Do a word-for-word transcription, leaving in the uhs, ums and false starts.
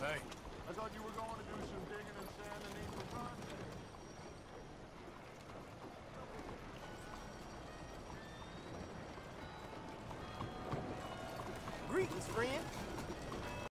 Hey. I thought you were going to do some digging and sanding for fun.